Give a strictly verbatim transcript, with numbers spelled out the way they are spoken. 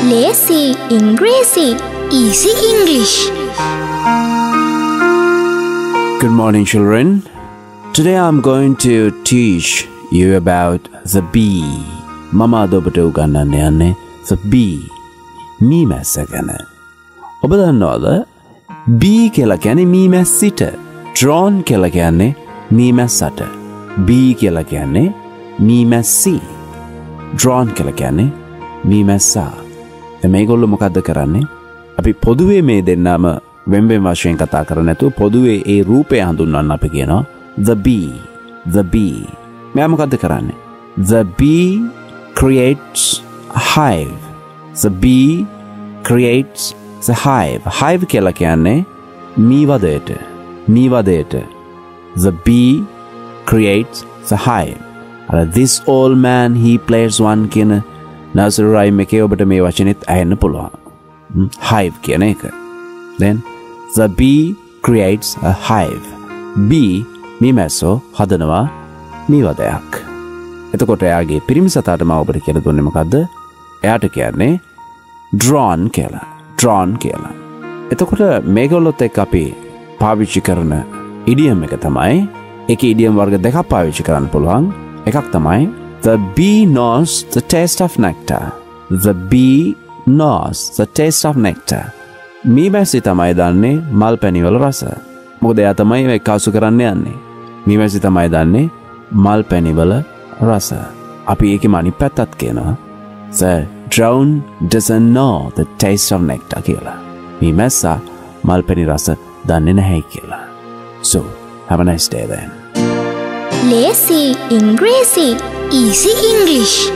Lazy Ingresi, Easy English. Good morning, children. Today I'm going to teach you about the bee. Mama adobata ugananne yanne the bee. Mee massa gana. ඔබ දන්නවද bee කියලා කියන්නේ mee මැස්සිට. drone කියලා කියන්නේ mee මැස්සට. bee කියලා කියන්නේ mee මැස්සි. drone කියලා කියන්නේ mee මැස්සා. දැන් මේගොල්ලෝ මොකද්ද කරන්නේ? අපි පොදුවේ මේ දෙන්නම වෙන වෙන වශයෙන් කතා කරන්නේ නැතුව පොදුවේ ඒ රූපය හඳුන්වන්න අපි කියනවා the bee. the bee. මෙයා මොකද්ද කරන්නේ? The bee creates a hive. The bee creates the hive. hive කියලා කියන්නේ මී වදයට. මී වදයට. The bee creates the hive. අර this old man he plays one කියන nursery rhyme එකේ ඔබට මේ වචනේත් ඇහෙන්න පුළුවන්. hive කියන එක. Then the bee creates a hive. bee මී මැස්සෝ හදනවා මී වදයක්. එතකොට එයාගේ පිරිමි සතාට මම ඔබට කියලා දුන්නේ මොකද්ද? එයාට කියන්නේ drone කියලා. drone කියලා. එතකොට මේගොල්ලොත් එක්ක අපි පාවිච්චි කරන ඉඩියම් එක තමයි, ඒකේ ඉඩියම් වර්ග දෙකක් පාවිච්චි කරන්න පුළුවන්. එකක් තමයි the bee knows the taste of nectar. the bee knows the taste of nectar. මී මැස්සි තමයි දන්නේ මල් පැණි වල රස. මොකද එයා තමයි මේ කාසු කරන්න යන්නේ. මී මැස්සි තමයි දන්නේ මල් පැණි වල රස. අපි ඒකේ අනිත් පැත්තත් කියනවා the drone doesn't know the taste of nectar කියලා. මී මැස්සා මල් පැණි රස දන්නේ නැහැ කියලා. So, have a nice day then. Lazy Ingresi, Easy English.